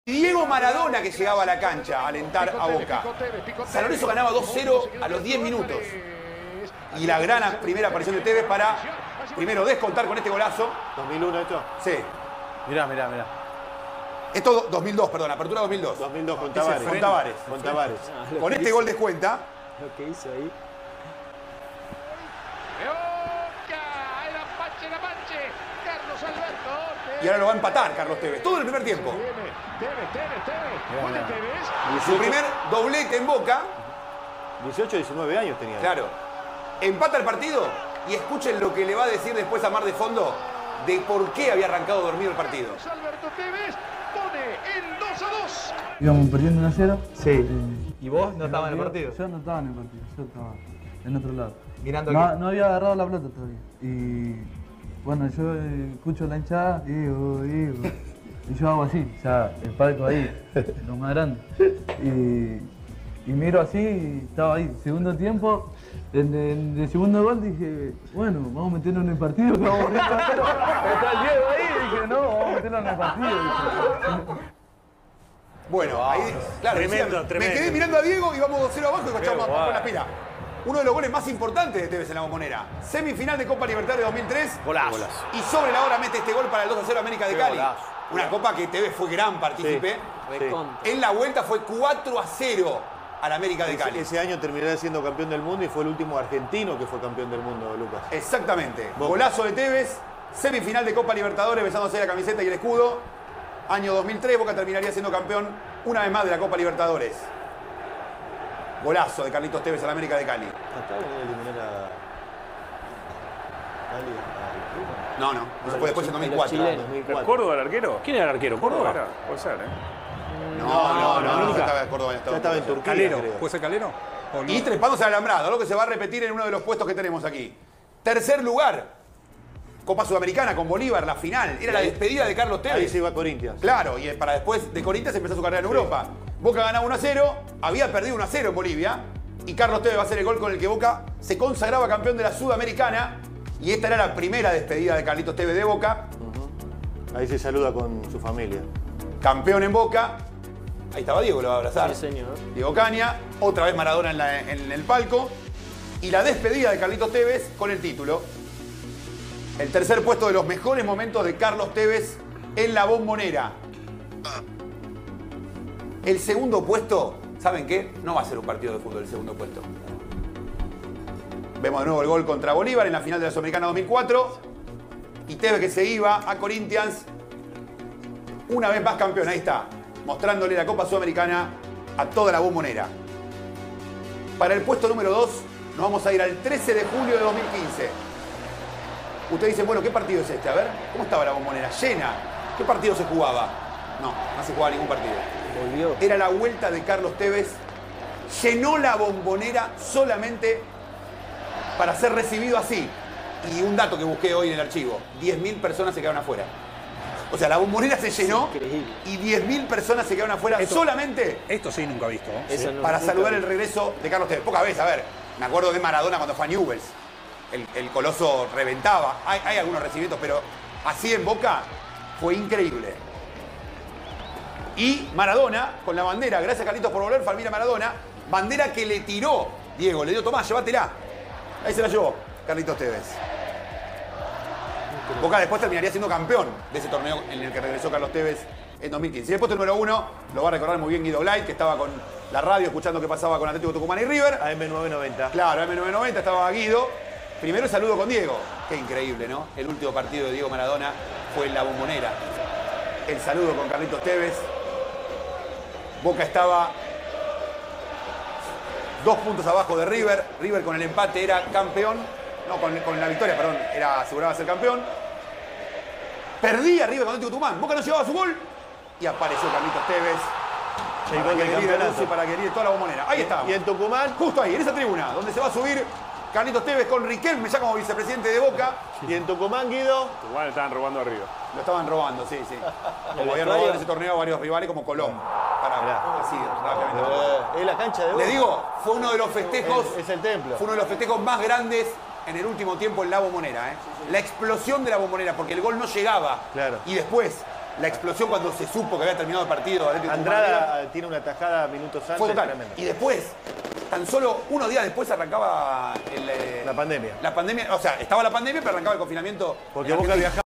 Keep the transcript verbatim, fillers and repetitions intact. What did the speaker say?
Diego Maradona, que llegaba a la cancha a alentar a Boca. San Lorenzo ganaba dos cero a los diez minutos. Y la gran primera aparición de Tevez para, primero, descontar con este golazo. ¿dos mil uno esto? Sí. Mirá, mirá, mirá. Esto dos mil dos, perdón, apertura dos mil dos. dos mil dos con Tavares. Con Tavares. Con Tavares. Ah, con este hizo, gol descuenta. Lo que hizo ahí. Y ahora lo va a empatar Carlos Tevez. Todo el primer tiempo. Su primer doblete en Boca. dieciocho, diecinueve años tenía. Claro. Empata el partido y escuchen lo que le va a decir después a Mar de Fondo de por qué había arrancado dormido el partido. Alberto Tevez pone el dos a dos. Íbamos perdiendo uno a cero. Sí. Eh, ¿Y vos no estabas en el partido? Yo no estaba en el partido, yo estaba en otro lado. Mirando no, aquí. no había agarrado la pelota todavía. Y bueno, yo eh, escucho la hinchada y digo, digo. Y yo hago así, ya el palco ahí, lo más grande. Y, y miro así y estaba ahí. Segundo tiempo, en el, el segundo gol dije, bueno, vamos a meternos en el partido, que vamos a meter está el Diego ahí, y dije, no, vamos a meternos en el partido. Dije. Bueno, wow. Ahí, claro, tremendo, decían, tremendo. Me quedé mirando a Diego y vamos dos cero abajo y echamos wow. con la pila. Uno de los goles más importantes de Tevez en la Bombonera. Semifinal de Copa Libertadores dos mil tres. Golazo. Y sobre la hora mete este gol para el dos a cero América de Cali. Golazo. Una copa que Tevez fue gran partícipe. Sí, sí. En la vuelta fue cuatro a cero al América de Cali. Ese, ese año terminó siendo campeón del mundo y fue el último argentino que fue campeón del mundo, Lucas. Exactamente. Boca. Golazo de Tevez. Semifinal de Copa Libertadores besándose la camiseta y el escudo. Año dos mil tres, Boca terminaría siendo campeón una vez más de la Copa Libertadores. Golazo de Carlitos Tevez al América de Cali. Acá venía a eliminar a Cali, a No, no. Eso fue después en dos mil cuatro. dos mil cuatro. ¿Córdoba el arquero? ¿Quién era el arquero? ¿Córdoba? ¿Córdoba? Era, puede ser, ¿eh? No, no, no. no, no, nunca. estaba en Córdoba. Ya estaba en Turquía, ¿Calero? creo. ¿Puede ser Calero? ¿O no? Y trepándose al alambrado, algo que se va a repetir en uno de los puestos que tenemos aquí. Tercer lugar. Copa Sudamericana con Bolívar, la final. Era la despedida de Carlos Tevez. Ahí se iba a Corinthians. Claro, y para después de Corinthians empezó su carrera en Europa. Boca ganaba uno a cero, había perdido uno a cero en Bolivia. Y Carlos Tevez va a hacer el gol con el que Boca se consagraba campeón de la Sudamericana. Y esta era la primera despedida de Carlitos Tevez de Boca. Uh-huh. Ahí se saluda con su familia. Campeón en Boca. Ahí estaba Diego, lo va a abrazar. Sí, señor. Diego Caña. Otra vez Maradona en, la, en el palco. Y la despedida de Carlitos Tevez con el título. El tercer puesto de los mejores momentos de Carlos Tevez en la Bombonera. El segundo puesto, ¿saben qué? No va a ser un partido de fútbol el segundo puesto. Vemos de nuevo el gol contra Bolívar en la final de la Sudamericana dos mil cuatro. Y Tevez que se iba a Corinthians. Una vez más campeón, ahí está. Mostrándole la Copa Sudamericana a toda la Bombonera. Para el puesto número dos, nos vamos a ir al trece de julio de dos mil quince. Ustedes dicen, bueno, ¿qué partido es este? A ver, ¿cómo estaba la Bombonera? Llena. ¿Qué partido se jugaba? No, no se jugaba ningún partido. Volvió. Era la vuelta de Carlos Tevez. Llenó la Bombonera solamente para ser recibido así. Y un dato que busqué hoy en el archivo. diez mil personas se quedaron afuera. O sea, la Bombonera se llenó Increíble. y diez mil personas se quedaron afuera Esto- solamente Esto sí nunca he visto. ¿eh? Eso no- para nunca saludar vi. el regreso de Carlos Tevez. Pocas veces, a ver, me acuerdo de Maradona cuando fue a Newell's. El, el coloso reventaba. Hay, hay algunos recibimientos, pero así en Boca fue increíble. Y Maradona, con la bandera, gracias Carlitos por volver, familia Maradona, bandera que le tiró Diego, le dio, Tomás, llévatela. Ahí se la llevó Carlitos Tevez. Boca después terminaría siendo campeón de ese torneo en el que regresó Carlos Tevez en dos mil quince. Y el puesto número uno lo va a recordar muy bien Guido Gleit, que estaba con la radio escuchando qué pasaba con Atlético Tucumán y River. A M nueve noventa. Claro, M nueve noventa estaba Guido. Primero el saludo con Diego. Qué increíble, ¿no? El último partido de Diego Maradona fue en la Bombonera. El saludo con Carlitos Tevez. Boca estaba dos puntos abajo de River. River con el empate era campeón. No, con, con la victoria, perdón, era aseguraba ser campeón. Perdía River con Atlético Tucumán. Boca no llevaba su gol. Y apareció Carlitos Tevez. El Para gol que del le campeonato. Lucy, para que le toda la Bombonera. Ahí está. Y en Tucumán. Justo ahí, en esa tribuna, donde se va a subir Carlitos Tevez con Riquelme ya como vicepresidente de Boca. Y en Tucumán, Guido. Igual estaban robando arriba. Lo estaban robando, sí, sí. Como habían estadio- robado en ese torneo varios rivales como Colón. Para, Mirá. así, rápidamente. Eh, es la cancha de Boca. Le digo, fue uno de los festejos, Es, es el templo. fue uno de los festejos más grandes en el último tiempo en la Bombonera. ¿eh? La explosión de la Bombonera, porque el gol no llegaba. Claro. Y después, La explosión cuando se supo que había terminado el partido. Atlético Tucumán Andrada River, tiene una tajada minutos antes. fue total. Tremenda. Y después, tan solo unos días después arrancaba el, eh, La pandemia. La pandemia, o sea, estaba la pandemia, pero arrancaba el confinamiento. Porque en Boca Argentina. viajaba.